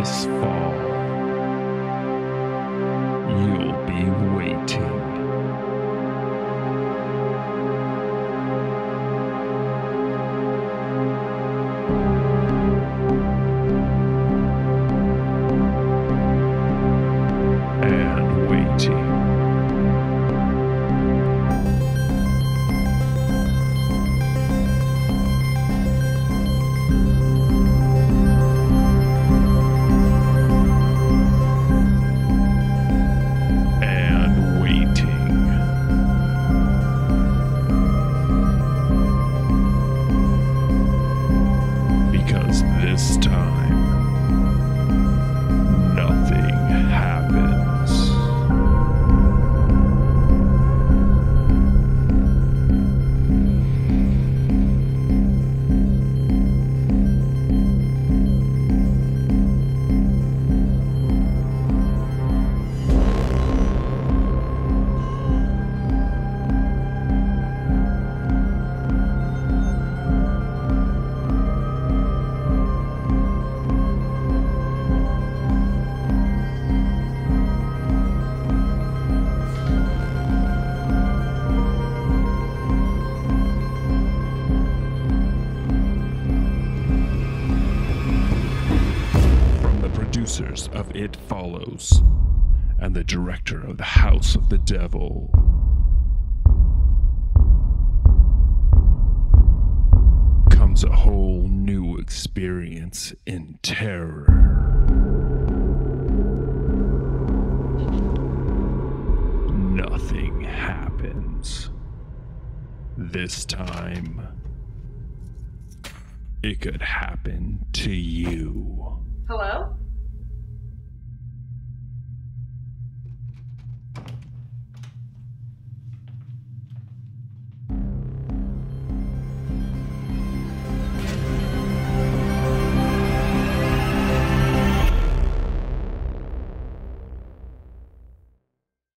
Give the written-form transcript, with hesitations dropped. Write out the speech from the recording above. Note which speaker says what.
Speaker 1: this fall, you'll be waiting. And waiting. And waiting. Because this time, nothing happens. Producers of It Follows and the director of The House of the Devil. Comes a whole new experience in terror. Nothing happens. This time, it could happen to you.
Speaker 2: Hello?